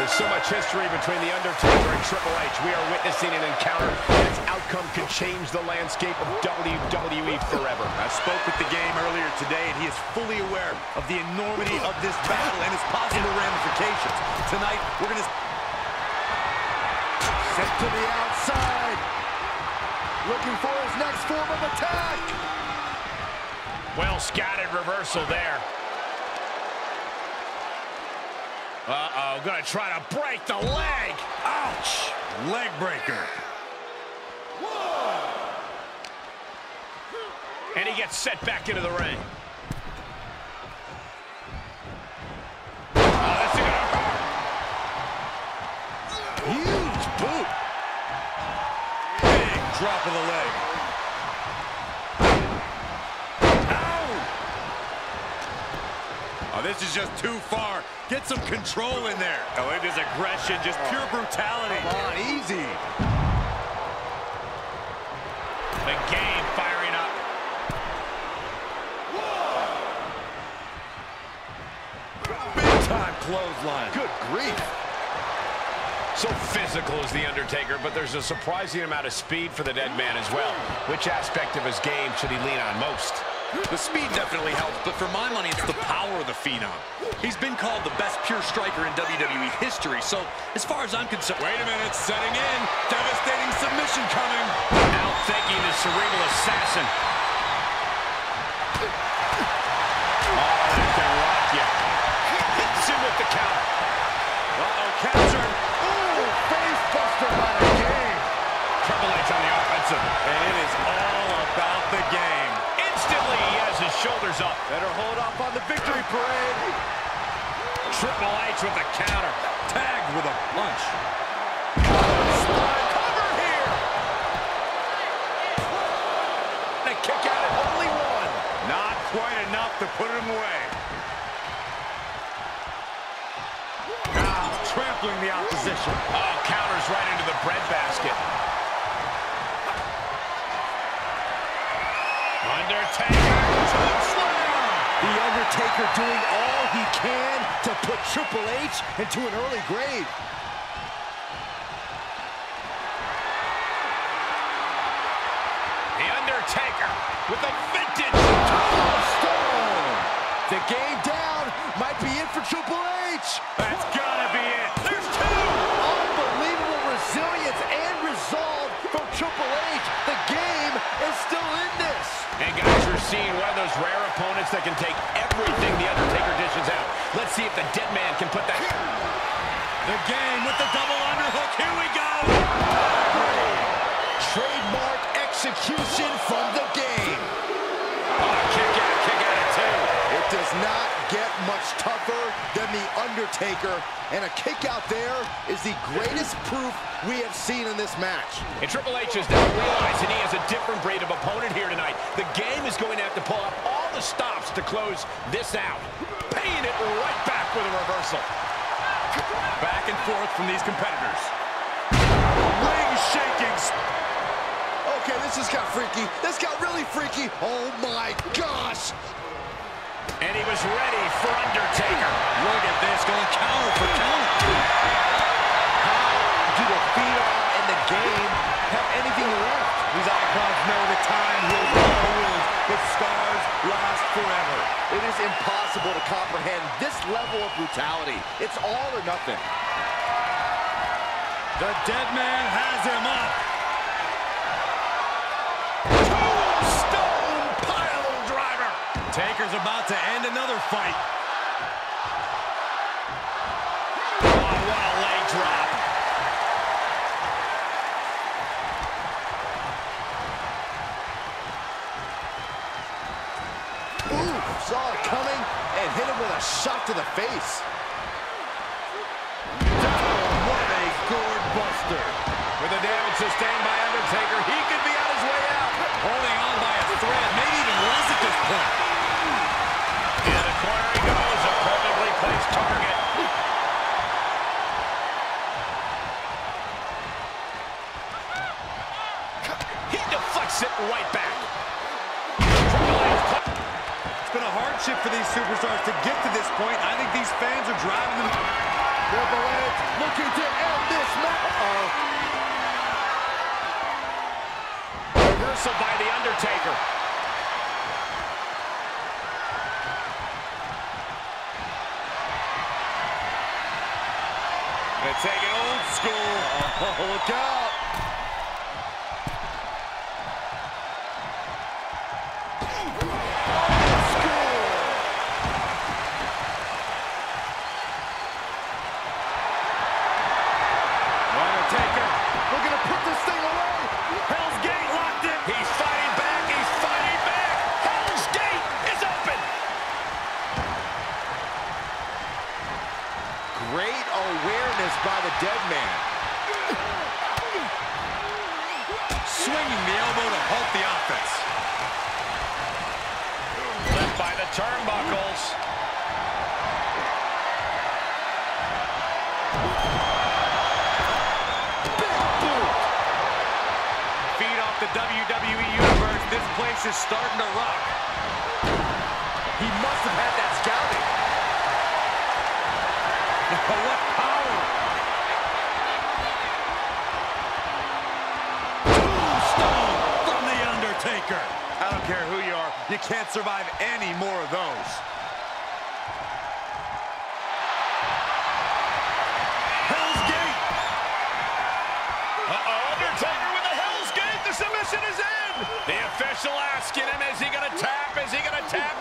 There's so much history between The Undertaker and Triple H. We are witnessing an encounter and its outcome could change the landscape of WWE forever. I spoke with the game earlier today, and he is fully aware of the enormity of this battle and its possible ramifications. Tonight, we're going to... Sent to the outside. Looking for his next form of attack. Well scattered reversal there. Uh-oh, gonna try to break the leg. Ouch! Leg breaker. And he gets set back into the ring. Oh, this is gonna hurt. Huge boot. Big drop of the leg. Oh, this is just too far. Get some control in there. Oh, it is aggression, just pure brutality. Come on, easy. The game firing up. Big time clothesline. Good grief. So physical is The Undertaker, but there's a surprising amount of speed for the dead man as well. Which aspect of his game should he lean on most? The speed definitely helps, but for my money, it's the power of the Phenom. He's been called the best pure striker in WWE history, so as far as I'm concerned... Wait a minute, setting in. Devastating submission coming. Outthinking the cerebral assassin. Oh, that can rock you. Hits him with the counter. Uh-oh, captured. Ooh, face buster by the game. Triple H on the offensive. And it is all about the game. Instantly, he has his shoulders up. Better hold off on the victory parade. Triple H with the counter. Tagged with a punch. Spine cover here. And a kick out at only one. Not quite enough to put him away. Now trampling the opposition. Oh, counters right into the breadbasket. Undertaker, chokeslam! The Undertaker doing all he can to put Triple H into an early grave. The Undertaker with a vintage Tombstone. The game down might be it for Triple H. That's gotta be it. There's two! Unbelievable resilience and resolve from Triple H. The game is still in this. And guys, we're seeing one of those rare opponents that can take everything The Undertaker dishes out. Let's see if the dead man can put that... The game with the double underhook. Here we go. Trademark execution from the game. Oh, kick out at two. It does not get much tougher than The Undertaker, and a kick out there is the greatest proof we have seen in this match. And Triple H is now realizing he has a different breed of opponent here tonight. The game is going to have to pull out all the stops to close this out. Paying it right back with a reversal. Back and forth from these competitors. Ring shakings. Okay, this just got freaky. This got really freaky. Oh my gosh. And he was ready for Undertaker. Look at this, going counter for counter. How do the Phenom and the game have anything left? These icons know the time heals all wounds, but scars last forever. It is impossible to comprehend this level of brutality. It's all or nothing. The dead man has him up. Tombstone pile driver. Taker's about to end another fight. Oh, what a leg drop. Ooh, saw it coming and hit him with a shot to the face. What a gourd buster. With the damage sustained by Undertaker, he could be on his way out. Holding on by a thread, maybe even less at this point. In the corner he goes, a perfectly placed target. He deflects it right back. It's been a hardship for these superstars to get to this point. I think these fans are driving them. Triple H looking to end this match. Reversal by The Undertaker. Gonna take it old school. Oh, look out. Great awareness by the dead man. Swinging the elbow to halt the offense. Left by the turnbuckles. Feed off the WWE Universe. This place is starting to rock. He must have had that scouting. What power! Tombstone from The Undertaker. I don't care who you are, you can't survive any more of those. Hell's Gate. Undertaker with the Hell's Gate. The submission is in. The official asking him, is he going to tap? Is he going to tap?